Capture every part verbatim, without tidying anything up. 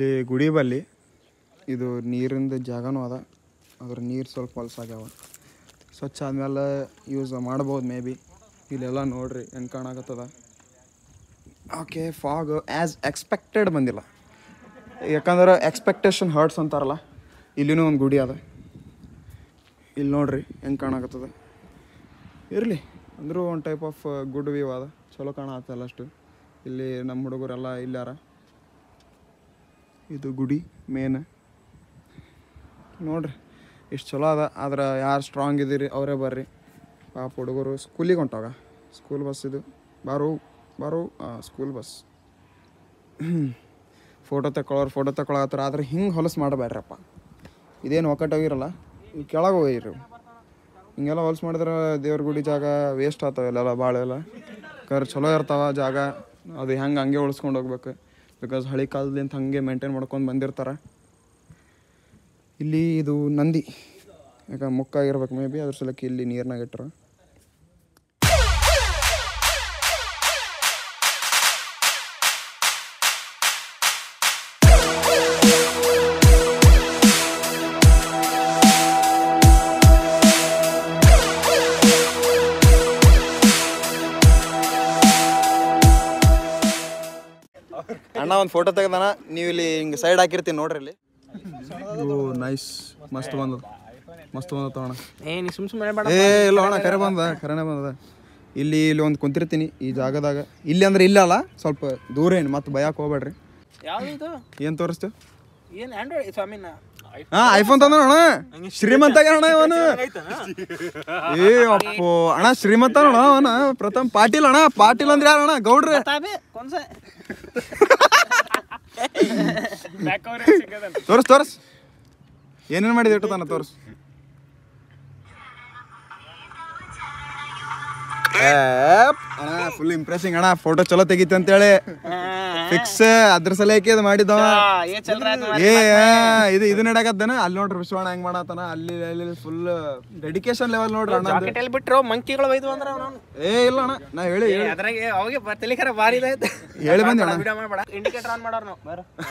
ಇಲ್ಲಿ ಗುಡಿ ಬಲ್ಲಿ ಇದು ನೀರಿಂದ ಜಾಗನೂ ಅದ, ಅದ್ರ ನೀರು ಸ್ವಲ್ಪ ಹೊಲಸಾಗ್ಯಾವ. ಸ್ವಚ್ಛ ಆದ್ಮೇಲೆ ಯೂಸ್ ಮಾಡ್ಬೋದು ಮೇ ಬಿ. ಇಲ್ಲೆಲ್ಲ ನೋಡ್ರಿ ಹೆಂಗೆ ಕಾಣಕತ್ತದ. ಓಕೆ, ಫಾಗ್ ಆ್ಯಸ್ ಎಕ್ಸ್ಪೆಕ್ಟೆಡ್ ಬಂದಿಲ್ಲ, ಯಾಕಂದ್ರೆ ಎಕ್ಸ್ಪೆಕ್ಟೇಷನ್ ಹರ್ಟ್ಸ್ ಅಂತಾರಲ್ಲ. ಇಲ್ಲಿನೂ ಒಂದು ಗುಡಿ ಅದ, ಇಲ್ಲಿ ನೋಡ್ರಿ ಹೆಂಗೆ ಕಾಣಕತ್ತದ. ಇರಲಿ ಅಂದರೂ ಒಂದು ಟೈಪ್ ಆಫ್ ಗುಡ್ ವ್ಯೂ ಅದ, ಚಲೋ ಕಾಣತ್ತಲ್ಲ ಅಷ್ಟು. ಇಲ್ಲಿ ನಮ್ಮ ಹುಡುಗರೆಲ್ಲ ಇಲ್ಲಾರ. ಇದು ಗುಡಿ ಮೇನ್ ನೋಡ್ರಿ, ಇಷ್ಟು ಚಲೋ ಅದ. ಆದ್ರೆ ಯಾರು ಸ್ಟ್ರಾಂಗ್ ಇದ್ದೀರಿ ಅವರೇ ಬರ್ರಿ. ಪಾಪ ಹುಡುಗರು ಸ್ಕೂಲಿಗೆ ಹೊಂಟಾಗ, ಸ್ಕೂಲ್ ಬಸ್ ಇದು. ಬಾರು ಬಾರು ಸ್ಕೂಲ್ ಬಸ್. ಫೋಟೋ ತಗೊಳ್ಳೋರು ಫೋಟೋ ತಗೊಳತ್ತಾರ. ಆದ್ರೆ ಹಿಂಗೆ ಹೊಲಸು ಮಾಡಬೇಡ್ರಪ್ಪ, ಇದೇನು ಒಕ್ಕಟ್ಟೋಗಿರಲ್ಲ, ಈ ಕೆಳಗೆ ಹೋಗಿರಿ. ಹಿಂಗೆಲ್ಲ ಹೊಲಸು ಮಾಡಿದ್ರೆ ದೇವ್ರ ಗುಡಿ ಜಾಗ ವೇಸ್ಟ್ ಆಗ್ತಾವೆ ಇಲ್ಲೆಲ್ಲ ಭಾಳ ಎಲ್ಲ. ಕರ್ ಚಲೋ ಇರ್ತಾವ ಜಾಗ, ಅದು ಹೆಂಗೆ ಹಂಗೆ ಉಳಿಸ್ಕೊಂಡು ಹೋಗ್ಬೇಕು. ಬಿಕಾಸ್ ಹಳೆ ಕಾಲದಿಂದ ಹಾಗೆ ಮೇಂಟೈನ್ ಮಾಡ್ಕೊಂಡು ಬಂದಿರ್ತಾರೆ. ಇಲ್ಲಿ ಇದು ನಂದಿ, ಯಾಕೆ ಮುಕ್ಕಾಗಿರ್ಬೇಕು ಮೇ ಬಿ, ಅದ್ರ ಸಲಕ್ಕೆ ಇಲ್ಲಿ ನೀರ್ನಾಗ ಇಟ್ಟರು. ಅಣ್ಣ ಒಂದು ಫೋಟೋ ತೆಗ್ದಾನ, ನೀವು ಇಲ್ಲಿ ಹಿಂಗೆ ಸೈಡ್ ಹಾಕಿರ್ತೀನಿ ನೋಡ್ರಿ. ಇಲ್ಲಿ ಓ ನೈಸ್, ಮಸ್ತ್ ಬಂದದ, ಮಸ್ತ್ ಬಂದ ತಗೋಣ. ಏ ಇಲ್ಲ ಅಣ್ಣ, ಕರೆ ಬಂದ, ಕರೆನೇ ಬಂದದ. ಇಲ್ಲಿ ಇಲ್ಲಿ ಒಂದು ಕುಂತಿರ್ತೀನಿ ಈ ಜಾಗದಾಗ. ಇಲ್ಲಿ ಅಂದ್ರೆ ಇಲ್ಲ ಅಲ್ಲ, ಸ್ವಲ್ಪ ದೂರ ಏನು, ಮತ್ತೆ ಭಯಕ್ಕೆ ಹೋಗ್ಬೇಡ್ರಿ. ಏನು ತೋರಿಸ್ತು? ಹಾ, ಐಫೋನ್ ತಂದ ಅಣ್ಣ, ಶ್ರೀಮಂತ ಅಣ್ಣ ಇವನು. ಏ ಅಪ್ಪೋ ಅಣ್ಣ, ಶ್ರೀಮಂತ ಅಣ್ಣ ಅವನ. ಪ್ರಥಮ್ ಪಾಟೀಲ್ ಅಣ್ಣ, ಪಾಟೀಲ್ ಅಂದ್ರೆ ಯಾರು ಅಣ್ಣ? ಗೌಡ್ರೆ. ತೋರ್ಸ್ ತೋರ್ಸ್, ಏನೇನು ಮಾಡಿದೆ ಇಟ್ಟು ತಾನ ತೋರ್ಸ್. ಅಣ್ಣ ಫುಲ್ ಇಂಪ್ರೆಸಿಂಗ್ ಅಣ್ಣ, ಫೋಟೋ ಚಲೋ ತೆಗಿತ ಅಂತೇಳಿ ಫಿಕ್ಸ್. ಅದ್ರ ಸಲಕ್ಕೆ ಇದು ಮಾಡಿದ್ದವ. ಏ ಇದು ಇದು ನಡಕತ್ತನ ಅಲ್ಲಿ ನೋಡ್ರಿ, ವಿಶ್ವಣ್ಣ ಹೆಂಗ್ ಮಾಡತ್ತಾನ ಅಲ್ಲಿ ಅಲ್ಲಿ ಫುಲ್ ಡೆಡಿಕೇಶನ್ ಲೆವೆಲ್ ನೋಡ್ರಿ ಅಣ್ಣ. ಬಿಟ್ರು ಮಂಕಿಗಳು ಒಯ್ದು ಅಂದ್ರ ಏ ಇಲ್ಲ ಅಣ್ಣ, ನಾ ಹೇಳಿ ಅದ್ರಾಗೆ ಅವಾಗೆ ತಲೆಕರ ಬಾರಿ ಹೇಳಿ ಬಂದಿ ಅಣ್ಣ. ಇಂಡಿಕೇಟರ್ ಆನ್ ಮಾಡೋರು ನಾವು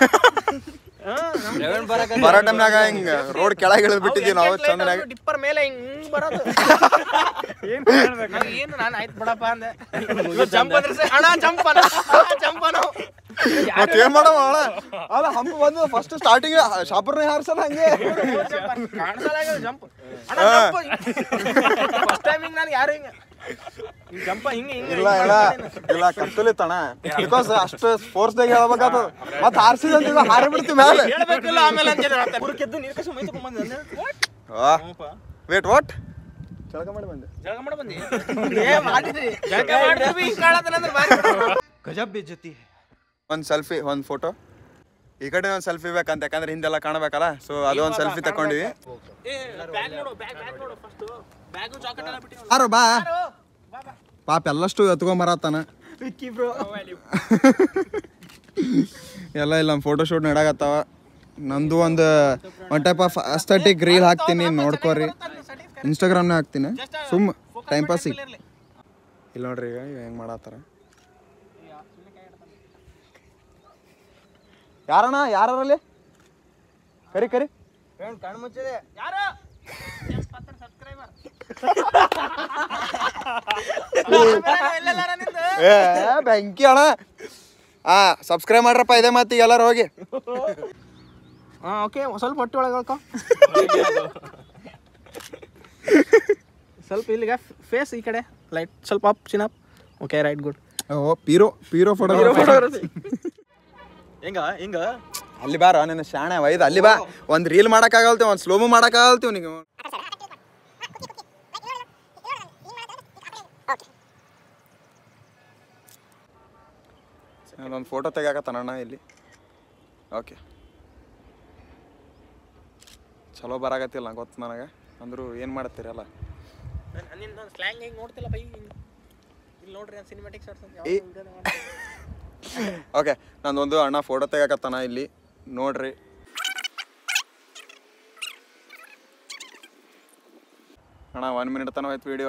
ಬರೋ ಟೈಮ್ನಾಗ ಹಿಂಗ ರೋಡ್ ಕೆಳಗೆ ಇಳಿದ್ ಬಿಟ್ಟಿದ್ದೀವಿ ನಾವು. ಚಂದನಾಗ ಡಿಪ್ಪರ್ ಮೇಲೆ ಹಿಂಗ್ ಬರೋದು. ಏನು ನಾನು ಆಯ್ತು ಬಿಡಪ್ಪ ಅಂದೆ. ಜಂಪ್ ಅಂದ್ರೆ ಅಣ್ಣ ಜಂಪ್ ಅಣ್ಣ ಜಂಪ್ ಅನ್ನೋ ಮತ್ತೆ ಏನ್ ಮಾಡವ ಅಣ್ಣ. ಅಲ್ಲ ಹಂಪ ಬಂದು ಫಸ್ಟ್ ಸ್ಟಾರ್ಟಿಂಗ್ ಶಾಪರ್ನೇ ಹಾರ್ಸಲ್ಲ ಹಂಗೆ ಕಾಣಿಸಲ್ಲ ಜಂಪ್. ಫಸ್ಟ್ ಟೈಮ್ ಹಿಂಗ್ ನಾನು ಯಾರು ಹಿಂಗ ಜಂಪ ಹಿಂಗ ಹಿಂಗ ಇಲ್ಲ ಇಲ್ಲ ಇಲ್ಲ ಕತ್ತಲಿತ್ತಣ್ಣ. ಬಿಕಾಸ್ ಅಷ್ಟು ಫೋರ್ಸ್ ದಾಗ ಹೇಳ್ಬೇಕಾಗ್ತದ. ಮತ್ತೆ ಹಾರಿಸಿದ ಹಾರಿ ಬಿಡ್ತೀವಿ ಮೇಲೆ ಹೇಳ್ಬೇಕಿಲ್ಲ. ಆಮೇಲೆ ಅಂತ ಪುರಕ್ಕೆದ್ದು ನೀರು ಕಸ ಮೈ ತಗೊಂಡ್ ಬಂದೆ. Wait what? ಜಳಕ ಮಾಡಿ ಬಂದೆ. ಜಳಕ ಮಾಡಿ ಬಂದಿ? ಏ ಮಾಡಿದ್ರಿ ಜಳಕ ಮಾಡ್ತೀವಿ ಹಿಂಗ್ ಕಾಳತನಂದ್ರೆ ಬಾರಿ ಗಜಬ್ ಬೇಜತಿ. ಒಂದು ಸೆಲ್ಫಿ, ಒಂದು ಫೋಟೋ ಈ ಕಡೆ ಒಂದು ಸೆಲ್ಫಿ ಬೇಕಂತ, ಯಾಕಂದ್ರೆ ಹಿಂದೆಲ್ಲ ಕಾಣಬೇಕಲ್ಲ. ಸೊ ಅದು ಒಂದು ಸೆಲ್ಫಿ ತಕೊಂಡಿವಿ. ಯಾರು ಬಾ ಪಾಪ ಎಲ್ಲಷ್ಟು ಎತ್ಕೊಂಬರತ್ತಾನ ಎಲ್ಲ. ಇಲ್ಲ ನಮ್ಮ ಫೋಟೋ ಶೂಟ್ ನಡಾಕತ್ತಾವ. ನಂದು ಒಂದು one type of aesthetic reel ಹಾಕ್ತೀನಿ, ನೋಡ್ಕೋರಿ. ಇನ್ಸ್ಟಾಗ್ರಾಮ್ನಾಗ ಹಾಕ್ತೀನಿ ಸುಮ್ಮ ಟೈಮ್ ಪಾಸಿಗೆ. ಇಲ್ಲ ನೋಡ್ರಿ ಈಗ ಹೆಂಗೆ ಮಾಡತ್ತಾರ. ಯಾರಣ್ಣ ಯಾರಲ್ಲಿ ಕರಿ ಕರಿ ಕಣ್ಣು ಮುಚ್ಚಿದೆ ಯಾರು ಬೆಂಕಿ ಅಣ್ಣ. ಹಾ ಸಬ್ಸ್ಕ್ರೈಬ್ ಮಾಡ್ರಪ್ಪ ಇದೇ ಮಾತಿ ಎಲ್ಲರೂ ಹೋಗಿ. ಹಾ ಓಕೆ, ಸ್ವಲ್ಪ ಹೊಟ್ಟೆ ಒಳಗೆ ಹೇಳ್ಕೊ. ಸ್ವಲ್ಪ ಇಲ್ಲಿಗೆ ಫೇಸ್ ಈ ಕಡೆ ಲೈಟ್ ಸ್ವಲ್ಪ up chin up. Okay right good. ಓ ಪೀರೋ ಪೀರೋ ಫೋಟೋಗ್ರಫಿ. ಹೆಂಗ ಹಿಂಗ ಅಲ್ಲಿ ಬಾರ ನಿನ್ನ ಶಾಣೆ ವೈದ್ ಅಲ್ಲಿ ಬಾ. ಒಂದು ರೀಲ್ ಮಾಡೋಕ್ಕಾಗಲ್ತೀವಿ, ಒಂದು ಸ್ಲೋಮು ಮಾಡೋಕ್ಕಾಗಲ್ತೀವಿ ನೀವು. ಒಂದು ಫೋಟೋ ತೆಗಿಯಾಕತ್ತಾನಣ್ಣ ಇಲ್ಲಿ. ಓಕೆ ಚಲೋ ಬರಾಕತ್ತಿಲ್ಲ ಗೊತ್ತು ನನಗೆ. ಅಂದರೂ ಏನು ಮಾಡ್ತೀರಲ್ಲ. ಸ್ಲ್ಯಾಂಗ್ ಹಿಂಗೆ ನೋಡ್ತಿಲ್ಲ ಬೈ. ಇಲ್ಲಿ ನೋಡ್ರಿ ಸಿನಿಮ್ಯಾಟಿಕ್ ಶಾಟ್ಸ್. ಓಕೆ ನಂದೊಂದು ಅಣ್ಣ ಫೋಟೋ ತೆಗಿಯಾಕತ್ತಾನ ಇಲ್ಲಿ ನೋಡ್ರಿ. ಅಣ್ಣ ಒನ್ ಮಿನಿಟ್ ತನಕ ಆಯ್ತು ವಿಡಿಯೋ.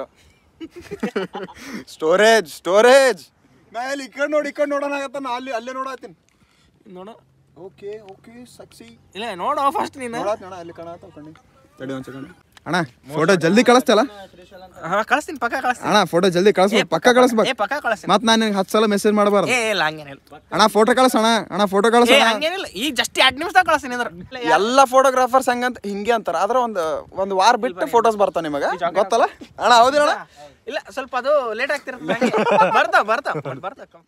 ಸ್ಟೋರೇಜ್ ಸ್ಟೋರೇಜ್ ನಾ ಇಲ್ಲಿ ಈ ಕಡೆ ನೋಡಿ ಈ ಕಡೆ ನೋಡೋಣ ಆಗತ್ತ. ನಾ ಅಲ್ಲಿ ಅಲ್ಲೇ ನೋಡತ್ತೀನಿ. ನೋಡ ಓಕೆ ಓಕೆ ಸಕ್ಸಿ ಇಲ್ಲ ನೋಡು ಫಸ್ಟ್ ನೀನು ನೋಡಾತ್ ಅಣ್ಣ ಅಲ್ಲಿ ಕಾಣಾತ ಕಣ್ಣಿ ತಡಿ ಒಂದು ಸೆಕೆಂಡ್ ಅಣ್ಣ ಫೋಟೋ ಜಲ್ದಿ ಕಳಿಸ್ತಲ್ಲ ಹಾ ಕಳಿಸ್ತೀನಿ ಪಕ್ಕ ಕಳಿಸ್ತೀನಿ ಅಣ್ಣ ಫೋಟೋ ಜಲ್ದಿ ಕಳಿಸ್ಬೇಕು ಪಕ್ಕ ಕಳಿಸ್ಬೇಕು ಏ ಪಕ್ಕ ಕಳಿಸ್ತೀನಿ ಮತ್ತೆ ನಾನು ಹತ್ತು ಸಲ ಮೆಸೇಜ್ ಮಾಡಬಾರ್ದು ಏ ಇಲ್ಲ ಹಂಗೇನಿಲ್ಲ ಅಣ್ಣ ಫೋಟೋ ಕಳಿಸೋಣ ಅಣ್ಣ ಫೋಟೋ ಕಳಿಸ ಏ ಹಂಗೇನಿಲ್ಲ ಈಗ ಜಸ್ಟ್ ಎರಡು ನಿಮಿಷದಾಗ ಕಳಿಸ್ತೀನಿ ಅಂದ್ರೆ ಎಲ್ಲ ಫೋಟೋಗ್ರಾಫರ್ಸ್ ಹಂಗಂತ ಹಿಂಗೆ ಅಂತಾರ ಆದ್ರೆ ಒಂದು ಒಂದು ವಾರ ಬಿಟ್ಟು ಫೋಟೋಸ್ ಬರ್ತಾವ ನಿಮಗೆ ಗೊತ್ತಲ್ಲ ಅಣ್ಣ ಹೌದಿಲ್ಲ ಅಣ್ಣ ಇಲ್ಲ ಸ್ವಲ್ಪ ಅದು ಲೇಟ್ ಆಗ್ತಿರುತ್ತೆ ಬರ್ತಾವ ಬರ್ತಾವ ಬರ್ತಾವ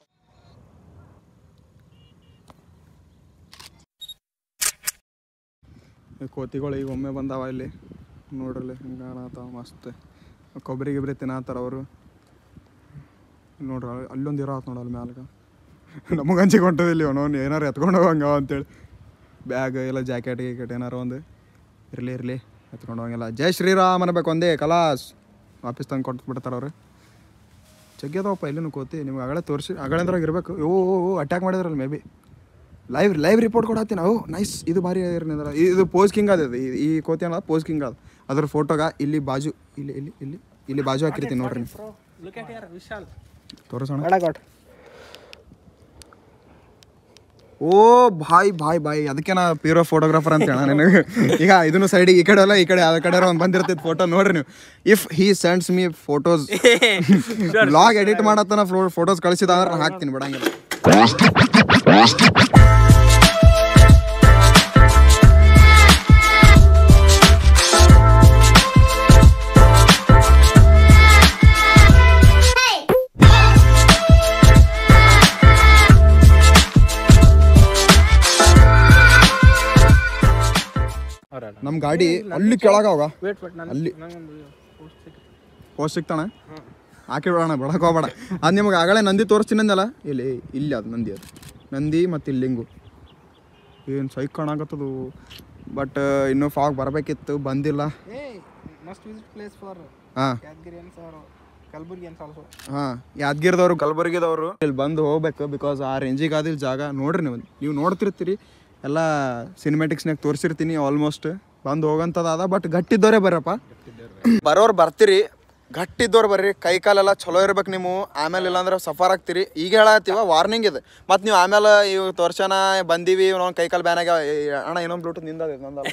ಕೋತಿಗಳು ಈಗ ಒಮ್ಮೆ ಬಂದಾವ ಇಲ್ಲಿ ನೋಡ್ರಲ್ಲಿ ಹಿಂಗೆ ಕಾಣತ್ತಾವ ಮಸ್ತ್ ಕೊಬ್ಬರಿ ಗಿಬ್ರಿ ತಿನ್ನತ್ತಾರ ಅವರು ನೋಡ್ರಿ ಅಲ್ಲೊಂದು ಇರೋ ಆತು ನೋಡಲ್ಲ ಮ್ಯಾಲ್ಗ ನಮಗೆ ಹಂಚಿಗೆ ಹೊಂಟದ ಇಲ್ಲಿ ಅವನವ್ನು ಏನಾರು ಎತ್ಕೊಂಡು ಹೋಗಂಗವ ಅಂತೇಳಿ ಬ್ಯಾಗ್ ಎಲ್ಲ ಜಾಕೆಟ್ ಗೀಕೆಟ್ ಏನಾರು ಒಂದು ಇರಲಿ ಇರಲಿ ಎತ್ಕೊಂಡು ಹೋಗಂಗಿಲ್ಲ ಜೈ ಶ್ರೀರಾಮ್ ಅನ್ಬೇಕು ಒಂದೇ ಕಲಾಸ್ ವಾಪಸ್ ತಂದು ಕೊಟ್ಟು ಬಿಡ್ತಾರೆ ಅವ್ರು ಜಗ್ಗದವಪ್ಪ ಇಲ್ಲಿನೂ ಕೋತಿ ನಿಮ್ಗೆ ಅಗಳೇ ತೋರಿಸಿ ಅಗಳಂದ್ರಾಗ ಇರಬೇಕು ಓ ಓ ಅಟ್ಯಾಕ್ ಮಾಡಿದ್ರಲ್ಲ maybe live live report ಕೊಡತ್ತೀನಿ ನಾವು ನೈಸ್ ಇದು ಭಾರಿ ಏನಿದ್ರೆ ಇದು ಪೋಸ್ ಕಿಂಗ್ ಅದ ಈ ಕೋತಿ ಅನ್ನೋದು ಪೋಸ್ ಕಿಂಗ್ ಅದ ಅದ್ರ ಫೋಟೋಗ ಇಲ್ಲಿ ಬಾಜು ಇಲ್ಲಿ ಇಲ್ಲಿ ಇಲ್ಲಿ ಇಲ್ಲಿ ಬಾಜು ಹಾಕಿರ್ತೀನಿ ನೋಡ್ರಿ ತೋರಿಸೋಣ ಓ ಭಾಯ್ ಭಾಯ್ ಭಾಯ್ ಅದಕ್ಕೆ ನಾ ಪ್ಯೂರೋ ಫೋಟೋಗ್ರಾಫರ್ ಅಂತ ಹೇಳ ನನಗೆ ಈಗ ಇದನ್ನು ಸೈಡಿಗೆ ಈ ಕಡೆ ಅಲ್ಲ ಈ ಕಡೆ ಆ ಕಡೆ ಒಂದು ಬಂದಿರ್ತೈತೆ ಫೋಟೋ ನೋಡ್ರಿ ನೀವು if he sends me photos blog edit ಮಾಡತ್ತನ ಫೋಟೋಸ್ ಕಳಿಸಿದ ಅಂದ್ರೆ ನಾನು ಹಾಕ್ತೀನಿ ಬಿಡಂಗಿಲ್ಲ ನಮ್ ಗಾಡಿ ಅಲ್ಲಿ ಕೆಳಗ ಹೋಗ ಅಲ್ಲಿ ಪೋಸ್ಟ್ ಸಿಗ್ತಾನ ಹಾಕಿ ಬಿಡೋಣ ಬಿಡಕ್ ಹೋಗ್ಬೇಡ ಅದು ನಿಮಗೆ ಆಗಲೇ ನಂದಿ ತೋರಿಸ್ತೀನಿ ಅಂದಲ್ಲ ಇಲ್ಲಿ ಇಲ್ಲಿ ಅದು ನಂದಿ ಅದು ನಂದಿ ಮತ್ತು ಇಲ್ಲಿ ಲಿಂಗು ಏನು ಸೈಕ್ ಕಾಣಾಕತ್ತದು ಬಟ್ ಇನ್ನೂ ಫಾಗ್ ಬರಬೇಕಿತ್ತು ಬಂದಿಲ್ಲ ಹಾಂ ಹಾಂ ಯಾದಗಿರಿದವರು ಕಲಬುರ್ಗಿದವರು ಇಲ್ಲಿ ಬಂದು ಹೋಗ್ಬೇಕು ಬಿಕಾಸ್ ಆ ರೇಂಜಿಗೆ ಆದಿಲ್ಲ ಜಾಗ ನೋಡ್ರಿ ನೀವು ನೀವು ನೋಡ್ತಿರ್ತೀರಿ ಎಲ್ಲ ಸಿನಿಮ್ಯಾಟಿಕ್ಸ್ನಾಗ ತೋರಿಸಿರ್ತೀನಿ ಆಲ್ಮೋಸ್ಟ್ ಬಂದು ಹೋಗಂಥದ್ದು ಬಟ್ ಗಟ್ಟಿದ್ದವರೇ ಬರಪ್ಪ ಬರೋರು ಬರ್ತೀರಿ ಗಟ್ಟಿದ್ದವ್ರು ಬರ್ರಿ ಕೈ ಕಾಲೆಲ್ಲ ಚಲೋ ಇರ್ಬೇಕು ನೀವು ಆಮೇಲೆ ಇಲ್ಲಾಂದ್ರೆ ಸಫರ್ ಆಗ್ತೀರಿ ಈಗ ಹೇಳತ್ತೀವ ವಾರ್ನಿಂಗ್ ಇದೆ ಮತ್ತು ನೀವು ಆಮೇಲೆ ಇವು ತೋರ್ಸೋಣ ಬಂದೀವಿ ನಾವು ಕೈ ಕಾಲು ಬ್ಯಾನ್ ಆಗ್ಯಾವ ಅಣ್ಣ ಇನ್ನೊಂದು ಬ್ಲೂಟೂತ್ ನಿಂದ ನಂದಲ್ಲ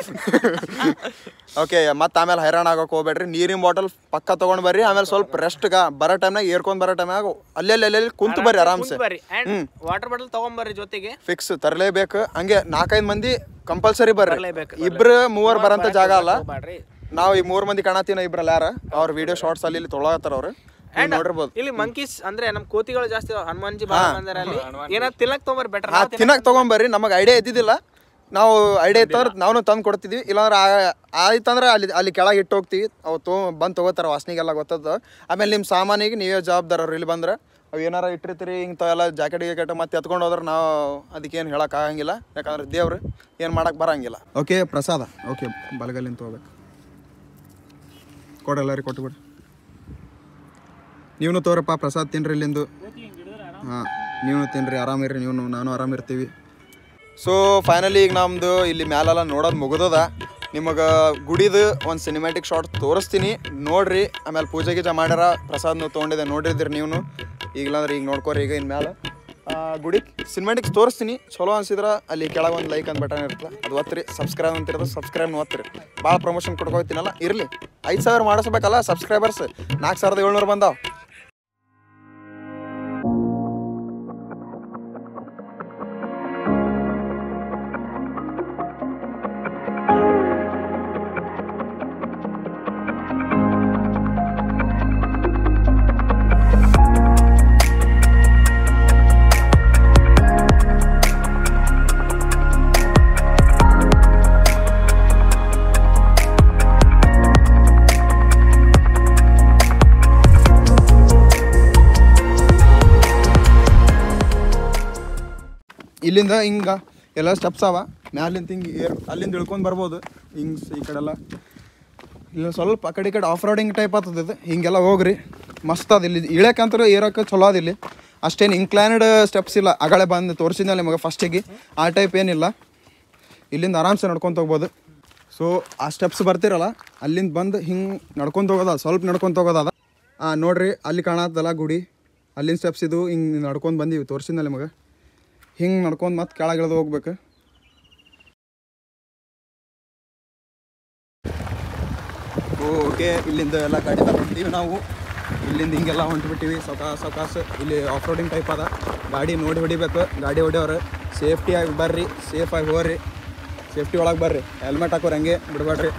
ಓಕೆ ಮತ್ತು ಆಮೇಲೆ ಹೈರಾಣ ಆಗೋಕೆ ಹೋಗ್ಬೇಡ್ರಿ ನೀರಿನ ಬಾಟಲ್ ಪಕ್ಕ ತೊಗೊಂಡು ಬರ್ರಿ ಆಮೇಲೆ ಸ್ವಲ್ಪ ರೆಸ್ಟ್ಗ ಬರೋ ಟೈಮ್ನಾಗ ಏರ್ಕೊಂಡು ಬರೋ ಟೈಮ್ನಾಗ ಅಲ್ಲೆಲ್ಲಿ ಎಲ್ಲೆಲ್ಲಿ ಕುಂತು ಬರ್ರಿ ಆರಾಮ್ಸೆ ಹ್ಞೂ ವಾಟರ್ ಬಾಟಲ್ ತೊಗೊಂಬರ್ರಿ ಜೊತೆಗೆ ಫಿಕ್ಸ್ ತರಲೇಬೇಕು ಹಂಗೆ ನಾಲ್ಕೈದು ಮಂದಿ ಕಂಪಲ್ಸರಿ ಬರ್ರಿ ಇಬ್ರು ಮೂವರು ಬರೋಂಥ ಜಾಗ ಅಲ್ಲ ನಾವು ಈ ಮೂರ್ ಮಂದಿ ಕಾಣತೀವಿ ಇಬ್ರಲ್ಲ ಯಾರ ಅವ್ರ ವಿಡಿಯೋ ಶಾರ್ಟ್ಸ್ ಅಲ್ಲಿ ಇಲ್ಲಿ ತೊಗೊಳತ್ತಾರ ಅವ್ರು ನೋಡಿರ್ಬೋದು ಇಲ್ಲಿ ಮಂಕೀಸ್ ಅಂದ್ರೆ ನಮ್ ಕೋತಿಗಳು ಜಾಸ್ತಿ ಹನುಮಾನ್ಜಿ ಅಲ್ಲಿ ಏನಾದ್ರು ತಿನ್ನಕ್ ತೊಗೊಂಬರ್ರಿ ಬೆಟರ್ ತಿನ್ನಕ್ ತೊಗೊಂಬರ್ರಿ ನಮಗೆ ಐಡಿಯಾ ಇದ್ದಿದ್ದಿಲ್ಲ ನಾವು ಐಡಿಯಾ ಇತ್ತಂದ್ರೆ ನಾವು ತಂದು ಕೊಡ್ತಿದ್ವಿ ಇಲ್ಲಾಂದ್ರೆ ಆಯ್ತಂದ್ರೆ ಅಲ್ಲಿ ಅಲ್ಲಿ ಕೆಳಗೆ ಇಟ್ಟು ಹೋಗ್ತೀವಿ ಅವು ತೊ ಬಂದು ತೊಗೋತಾರೆ ವಾಸನೆಗೆಲ್ಲ ಗೊತ್ತದ ಆಮೇಲೆ ನಿಮ್ಮ ಸಾಮಾನಿಗೆ ನೀವೇ ಜವಾಬ್ದಾರ ಅವ್ರು ಇಲ್ಲಿ ಬಂದ್ರೆ ಅವು ಏನಾರ ಇಟ್ಟಿರ್ತೀರಿ ಹಿಂಗೆ ಎಲ್ಲ ಜಾಕೆಟ್ ಗಿಕೆಟ್ ಮತ್ತೆ ಎತ್ಕೊಂಡು ಹೋದ್ರೆ ನಾವು ಅದಕ್ಕೇನು ಹೇಳಕ್ ಆಗಂಗಿಲ್ಲ ಯಾಕಂದ್ರೆ ದೇವ್ರು ಏನು ಮಾಡಕ್ಕೆ ಬರಂಗಿಲ್ಲ ಓಕೆ ಪ್ರಸಾದ ಓಕೆ ಬಲಗಲ್ಲಿಂದ ತೊಗೋಬೇಕು ಕೊಡು ಎಲ್ಲರಿಗೆ ಕೊಟ್ಟು ಬಿಡ್ರಿ ನೀವು ತೋರಪ್ಪ ಪ್ರಸಾದ್ ತಿನ್ರಿ ಇಲ್ಲಿಂದು ಹಾಂ ನೀವು ತಿನ್ರಿ ಆರಾಮಿರ್ರಿ ನೀವು ನಾನು ಆರಾಮಿರ್ತೀವಿ ಸೊ ಫೈನಲಿ ಈಗ ನಮ್ಮದು ಇಲ್ಲಿ ಮ್ಯಾಲೆಲ್ಲ ನೋಡೋದು ಮುಗಿದದ ನಿಮಗೆ ಗುಡಿದು ಒಂದು ಸಿನಿಮ್ಯಾಟಿಕ್ ಶಾರ್ಟ್ ತೋರಿಸ್ತೀನಿ ನೋಡ್ರಿ ಆಮೇಲೆ ಪೂಜೆ ಗೀಜೆ ಮಾಡ್ಯಾರ ಪ್ರಸಾದ್ನು ತೊಗೊಂಡಿದ್ದೆ ನೋಡಿದ್ರಿ ನೀವು ಈಗಲಾಂದ್ರೆ ಈಗ ನೋಡ್ಕೋರಿ ಈಗ ಇನ್ನು ಮ್ಯಾಲೆ ಗುಡಿ ಸಿನಿಮ್ಯಾಟಿಕ್ಸ್ ತೋರಿಸ್ತೀನಿ ಚಲೋ ಅನ್ಸಿದ್ರೆ ಅಲ್ಲಿ ಕೆಳಗೆ ಒಂದು ಲೈಕ್ ಅಂತ ಬಟನ್ ಇರ್ತದೆ ಅದು ಒತ್ತಿರಿ ಸಬ್ಸ್ಕ್ರೈಬ್ ಅಂತ ಇರ್ತದೆ ಸಬ್ಸ್ಕ್ರೈಬ್ ಒತ್ತಿರಿ ಭಾಳ ಪ್ರಮೋಷನ್ ಕೊಡ್ಕೋತೀನಲ್ಲ ಇರಲಿ ಐದು ಸಾವಿರ ಮಾಡಿಸ್ಬೇಕಲ್ಲ ಸಬ್ಸ್ಕ್ರೈಬರ್ಸ್ ನಾಲ್ಕು ಸಾವಿರದ ಏಳ್ನೂರು ಬಂದಾವ ಇಲ್ಲಿಂದ ಹಿಂಗೆ ಎಲ್ಲ ಸ್ಟೆಪ್ಸ್ ಅವ ಮ್ಯಾಲಿಂದ ಹಿಂಗೆ ಏರ್ ಅಲ್ಲಿಂದ ಇಳ್ಕೊಂಡು ಬರ್ಬೋದು ಹಿಂಗೆ ಈ ಕಡೆಲ್ಲ ಇಲ್ಲ ಸ್ವಲ್ಪ ಆ ಕಡೆ ಈ ಕಡೆ ಆಫ್ ರೋಡಿಂಗ್ ಟೈಪ್ ಆಗ್ತದೆ ಇದು ಹಿಂಗೆಲ್ಲ ಹೋಗ್ರಿ ಮಸ್ತ್ ಅದ ಇಲ್ಲಿ ಇಳಕ್ಕಂತೂ ಏರೋಕ್ಕೆ ಚಲೋ ಅದ ಇಲ್ಲಿ ಅಷ್ಟೇನು ಇನ್ಕ್ಲೈನ್ಡ್ ಸ್ಟೆಪ್ಸ್ ಇಲ್ಲ ಆಗಲೇ ಬಂದು ತೋರಿಸಿದ್ನಲ್ಲ ನಿಮಗೆ ಫಸ್ಟಿಗೆ ಆ ಟೈಪ್ ಏನಿಲ್ಲ ಇಲ್ಲಿಂದ ಆರಾಮ್ಸೆ ನಡ್ಕೊತ ಹೋಗ್ಬೋದು ಸೊ ಆ ಸ್ಟೆಪ್ಸ್ ಬರ್ತಿರಲ್ಲ ಅಲ್ಲಿಂದ ಬಂದು ಹಿಂಗೆ ನಡ್ಕೊತ ಹೋಗೋದ ಸ್ವಲ್ಪ ನಡ್ಕೊತ ಹೋಗೋದದ ಹಾಂ ನೋಡಿರಿ ಅಲ್ಲಿ ಕಾಣತ್ತಲ್ಲ ಗುಡಿ ಅಲ್ಲಿಂದ ಸ್ಟೆಪ್ಸ್ ಇದು ಹಿಂಗೆ ನಡ್ಕೊಂಡು ಬಂದೀವಿ ತೋರಿಸಿದ್ನಲ್ಲ ನಿಮಗೆ ಹಿಂಗೆ ನಡ್ಕೊಂಡು ಮತ್ತೆ ಕೆಳಗೆ ಇಳಿದು ಹೋಗ್ಬೇಕು. ಓಕೆ, ಇಲ್ಲಿಂದ ಎಲ್ಲ ಗಾಡಿ ತಗೊಂಡಿದ್ದೀವಿ ನಾವು. ಇಲ್ಲಿಂದ ಹಿಂಗೆಲ್ಲ ಹೊಂಟ್ಬಿಟ್ಟಿವಿ ಸೌಕಾಸ ಸೌಕಾಸ. ಇಲ್ಲಿ ಆಫ್ ರೋಡಿಂಗ್ ಟೈಪ್ ಅದ. ಗಾಡಿ ನೋಡಿ ಹೊಡಿಬೇಕು. ಗಾಡಿ ಹೊಡಿಯೋರು ಸೇಫ್ಟಿಯಾಗಿ ಬರ್ರಿ, ಸೇಫಾಗಿ ಹೋಗ್ರಿ, ಸೇಫ್ಟಿ ಒಳಗೆ ಬರ್ರಿ. ಹೆಲ್ಮೆಟ್ ಹಾಕೋರು ಹಂಗೆ ಬಿಡ್ಬೇಡ್ರಿ.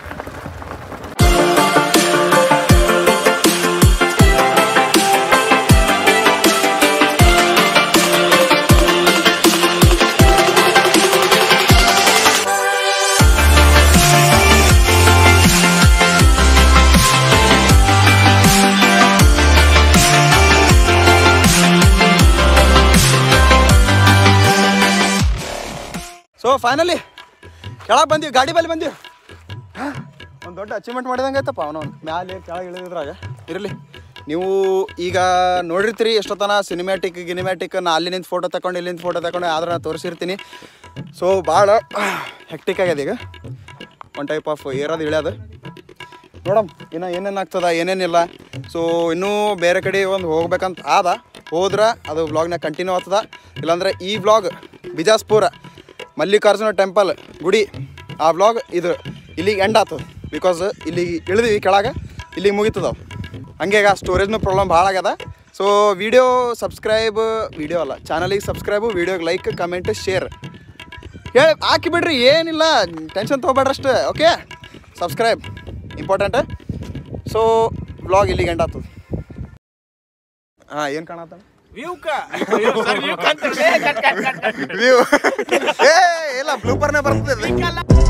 ಸೊ ಫೈನಲಿ ಕೆಳಗೆ ಬಂದೀವಿ, ಗಾಡಿ ಬಲ್ಲಿ ಬಂದೀವಿ. ಒಂದು ದೊಡ್ಡ ಅಚೀವ್ಮೆಂಟ್ ಮಾಡಿದಂಗೆ ಆಯ್ತಪ್ಪ ಅವನವನು. ಮ್ಯಾಲೆ ಕೆಳಗೆ ಇಳಿದ್ರಾಗ ಇರಲಿ. ನೀವು ಈಗ ನೋಡಿರ್ತೀರಿ ಎಷ್ಟೊತ್ತನ ಸಿನಿಮ್ಯಾಟಿಕ್ ಗಿನಿಮ್ಯಾಟಿಕ್. ನಾ ಅಲ್ಲಿ ನಿಂತು ಫೋಟೋ ತಗೊಂಡು ಇಲ್ಲಿ ನಿಂತು ಫೋಟೋ ತಗೊಂಡು ಆದ್ರೆ ನಾನು ತೋರಿಸಿರ್ತೀನಿ. ಸೊ ಭಾಳ ಹೆಕ್ಟಿಕ್ ಆಗ್ಯದ ಈಗ. ಒನ್ ಟೈಪ್ ಆಫ್ ಏರೋದು ಇಳ್ಯೋದು ನೋಡಮ್ ಇನ್ನು ಏನೇನು ಆಗ್ತದ ಏನೇನಿಲ್ಲ. ಸೊ ಇನ್ನೂ ಬೇರೆ ಕಡೆ ಒಂದು ಹೋಗ್ಬೇಕಂತ ಆದ. ಹೋದ್ರೆ ಅದು ವ್ಲಾಗ್ನಾಗ ಕಂಟಿನ್ಯೂ ಆಗ್ತದ. ಇಲ್ಲಾಂದರೆ ಈ ವ್ಲಾಗ್ ಬಿಜಾಸ್ಪುರ ಮಲ್ಲಿಕಾರ್ಜುನ ಟೆಂಪಲ್ ಗುಡಿ ಆ ವ್ಲಾಗ್ ಇದು ಇಲ್ಲಿಗೆ ಎಂಡ್ ಆಗ್ತದೆ. ಬಿಕಾಸ್ ಇಲ್ಲಿ ಇಳಿದ್ವಿ ಕೆಳಗೆ, ಇಲ್ಲಿಗೆ ಮುಗಿತದವು. ಹಂಗೆ ಈಗ ಸ್ಟೋರೇಜ್ನೂ ಪ್ರಾಬ್ಲಮ್ ಭಾಳ ಆಗ್ಯದ. ಸೊ ವಿಡಿಯೋ ಸಬ್ಸ್ಕ್ರೈಬ್ ವಿಡಿಯೋ ಅಲ್ಲ ಚಾನಲಿಗೆ ಸಬ್ಸ್ಕ್ರೈಬು, ವಿಡಿಯೋಗೆ ಲೈಕ್ ಕಮೆಂಟ್ ಶೇರ್ ಹೇಳಿ ಹಾಕಿಬಿಡ್ರಿ. ಏನಿಲ್ಲ, ಟೆನ್ಷನ್ ತೊಗೊಬೇಡ್ರಿ ಅಷ್ಟೇ. Okay, subscribe important. So vlog ಇಲ್ಲಿಗೆ ಎಂಡ್ ಆಗ್ತದೆ. ಹಾಂ, ಏನು ಕಾಣತ್ತ ವ್ಯೂ ಕಾ ಸರ್ ವ್ಯೂ ಕಂತ ಕಟ್ ಕಟ್ ಕಟ್ ವ್ಯೂ ಏ ಇಲ್ಲ ಬ್ಲೂಪರ್ನೇ ಬರ್ತದೆ.